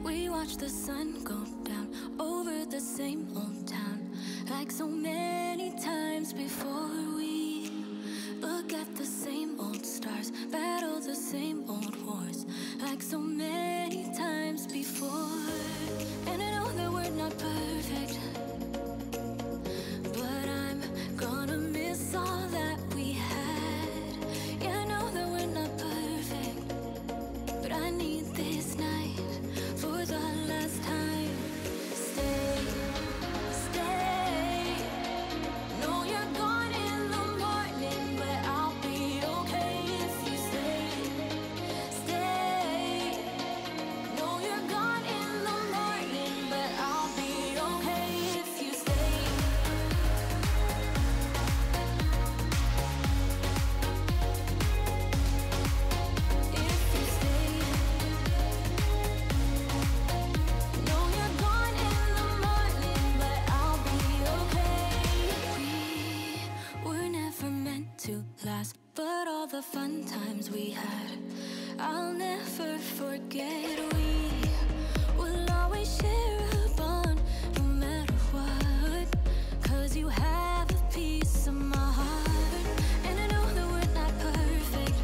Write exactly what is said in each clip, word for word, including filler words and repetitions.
We watch the sun go down over the same old town, like so many times before. We look at the same old stars, battle the same old wars, like so many times before. And I know that we're not perfect, but I'm gonna miss all that we had. Yeah, I know that we're not perfect, but I need this night for the last time. Stay, stay. Know you're gone in the morning, but I'll be okay if you stay. Stay. Know you're gone in the morning, but I'll be okay if you stay. If you stay. Know you're gone in the morning, but I'll be okay. We were never meant to last, but all the fun times we had, I'll never forget. We will always share a bond, no matter what, 'cause you have a piece of my heart. And I know that we're not perfect,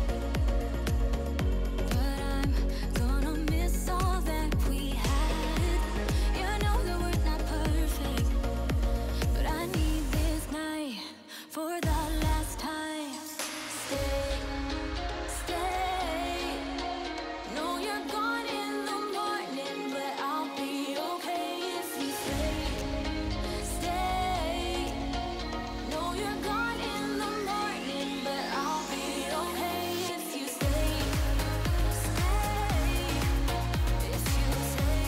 but I'm gonna miss all that we had. Yeah, I know that we're not perfect, but I need this night for the last time. Stay, stay. Know you're gone in the morning, but I'll be okay if you stay. Stay. Know you're gone in the morning, but I'll be okay if you stay. Stay. If you stay.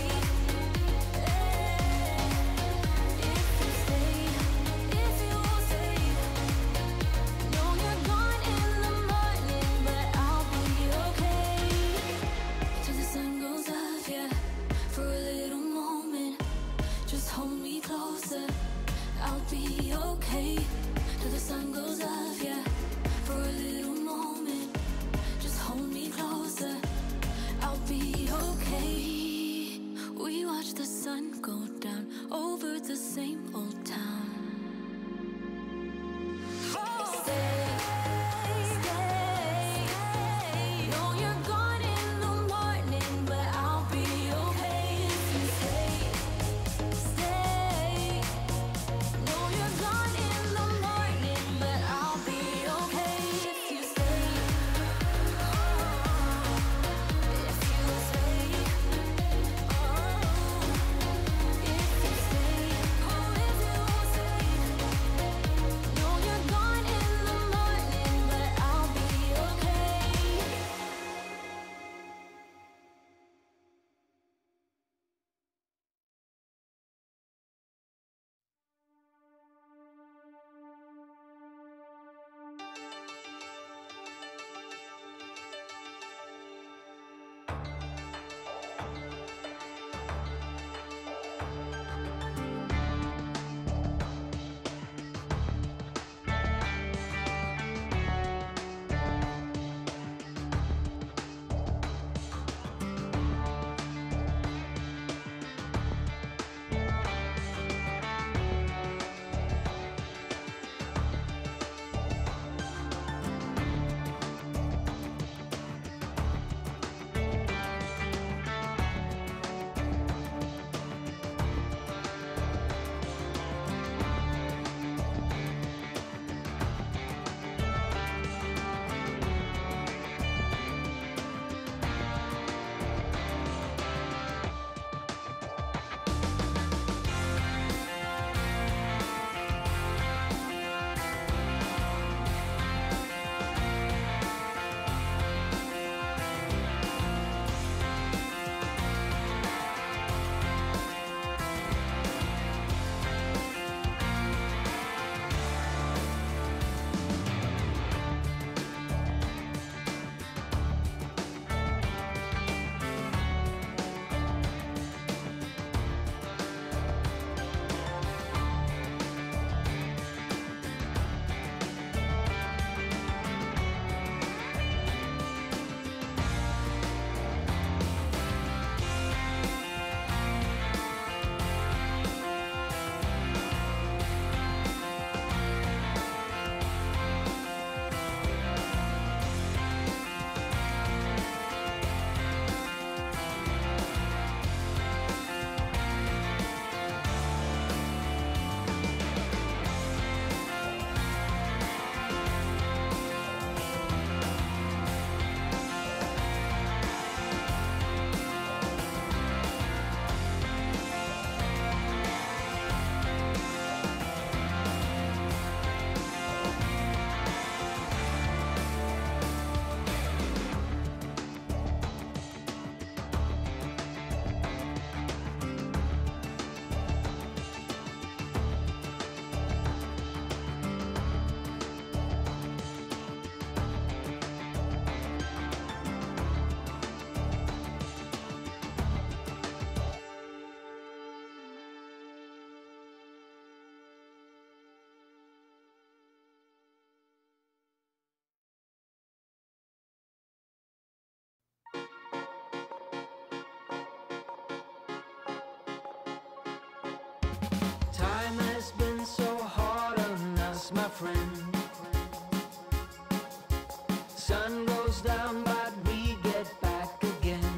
If you stay. If you stay. Know you're gone in the morning, but I'll be okay. Till the sun goes up, yeah, for a little moment. Just hold me closer, I'll be okay. Till the sun goes up, yeah, for a little moment. Just hold me closer, I'll be okay. We watch the sun go down over the same old town. Stay, stay. Know you're gone in the morning, but I'll be okay if you stay. Stay. Know you're gone in the morning, but I'll be okay if you stay. If you stay. Oh, if you stay. Oh, if you us, my friend. Sun goes down, but we get back again.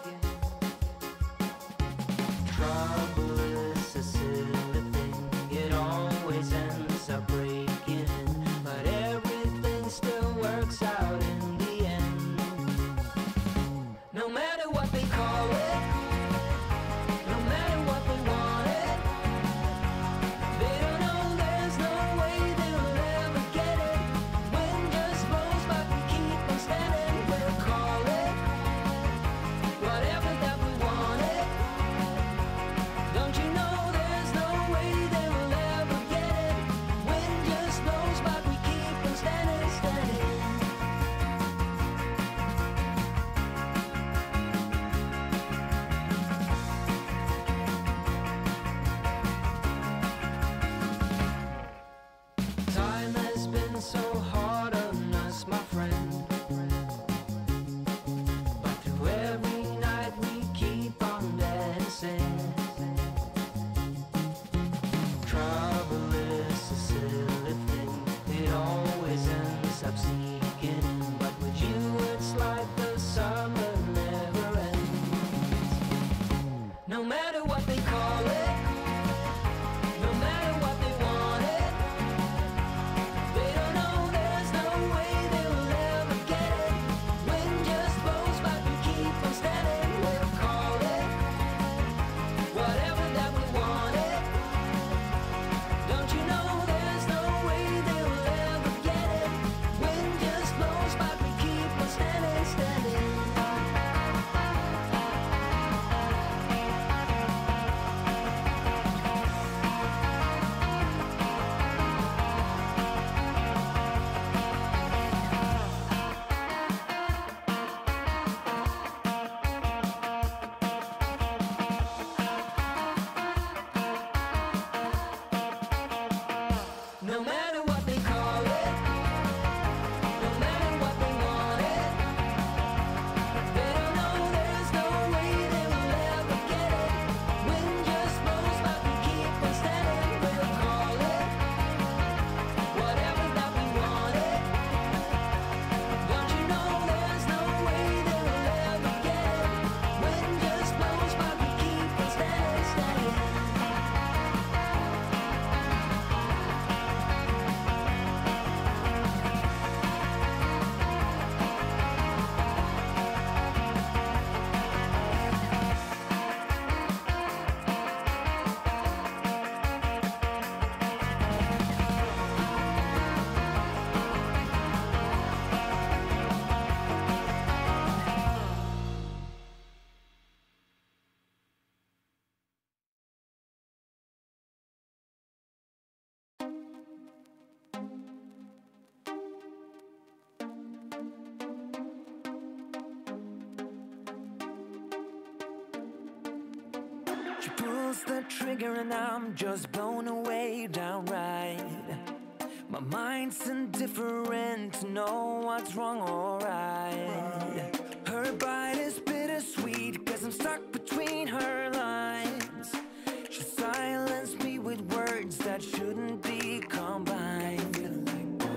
Trouble is a silly thing, it always ends up breaking in, but everything still works out in the end. No matter what they call it, no matter what they want it, they don't know there's no way they'll ever get it. Wind just blows, but we keep on standing. We'll call it whatever that we want it. Don't you know there's no way they will ever get it? Wind just blows, but we keep on standing, standing. Time has been so hard on us, my friend, but through every night we keep on dancing. Trouble is a silly thing, it always ends up sneaking in, but with you it's like the summer never ends. No matter what they call it, no matter what they want it, they don't know there's no way they will ever get it. Wind just blows, but we keep on standing. We'll call it whatever that we want it. Don't you know there's no way they will ever get it? Wind just blows, but we keep on standing, standing. No matter what they call it, no matter what they want it, they don't know there's no way they will ever get it. Wind just blows, but we keep on standing. We'll call it whatever that we want it. Don't you know there's no way they will ever get it? Wind just blows, but we keep on standing, standing. She pulls the trigger and I'm just blown away downright. My mind's indifferent to know what's wrong or right. Her bite is bittersweet cause I'm stuck between her lines. She silenced me with words that shouldn't be combined.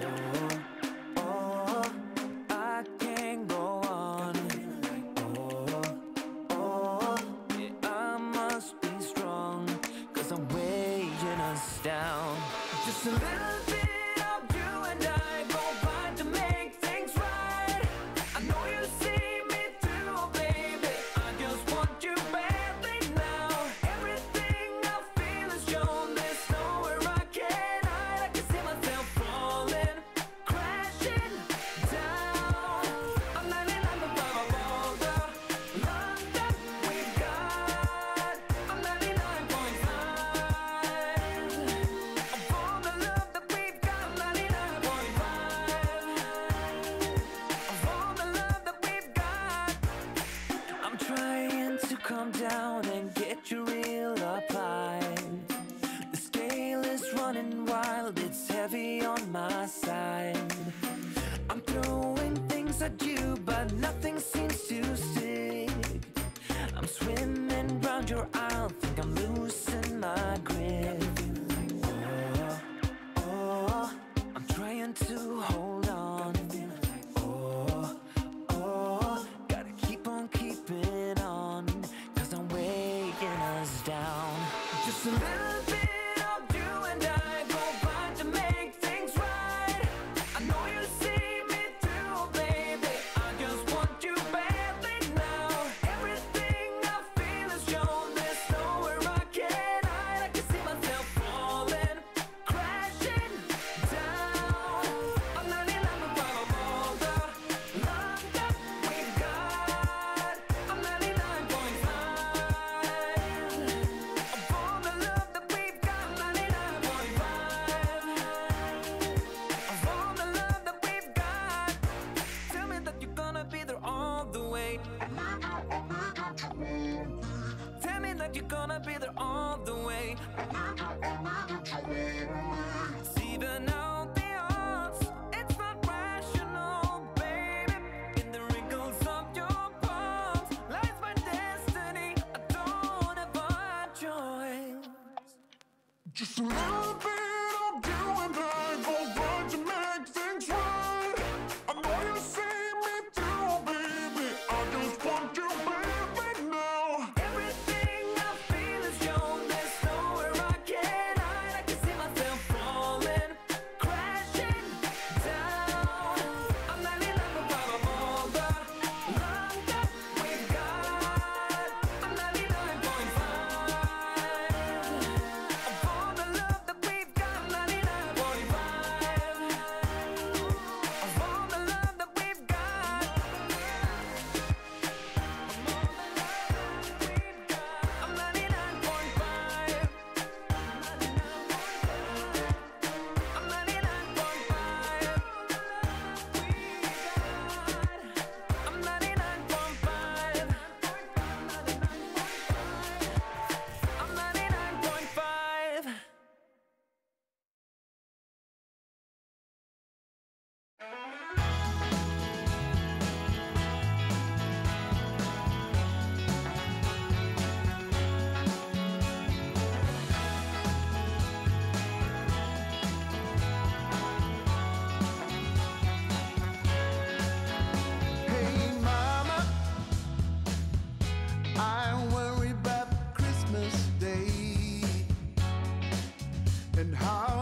Oh, oh, I can't go on. Oh, oh, yeah, I must be strong cause I'm weighing us down. Just a little bit of you and I combine to make things right. I know you see me too, baby. I just want you badly now. Everything I feel is shown. There's nowhere I can hide. I can see myself falling, crashing down. I'm ninety-nine above all the love that we've got. I'm ninety-nine point five of all the love that we've got. I'm ninety-nine point five of all the love that we've got. I'm trying to calm down and get you real applied. The scale is running wild, it's heavy on my side. I'm throwing things at you, but nothing seems to stick. I'm swimming round your aisle, think I'm losing my grip. Oh, oh, Just a little bit of you and I go by to make things right. I know you see me through, baby. I just want you badly now. Everything I feel is shown. There's nowhere I can hide. I can see myself falling, crashing down. I'm not in love with all the love that we've got. I'm ninety-nine point five of all the love that we've got. ninety-nine point five of all the love that we've got. Tell me that you're gonna be there all the way. Tell me that you're gonna be there all the way. Even out the odds, it's not rational, baby. In the wrinkles of your palms lies my destiny. I don't have a choice. Just a little bit of you and I go right to make things right. I know you see me through, baby. I just want you, baby, now. Everything I feel is shown. There's nowhere I can hide. I can see myself falling, crashing down. I'm ninety-nine about all the love that we've got. I'm ninety-nine point five of all the love that we've got. ninety-nine point five of all the love that we've got. I'm ninety-nine point five. I'm ninety-nine point five. I'm ninety-nine point five. I'm ninety-nine point five. Hey mama, I worry about Christmas Day and how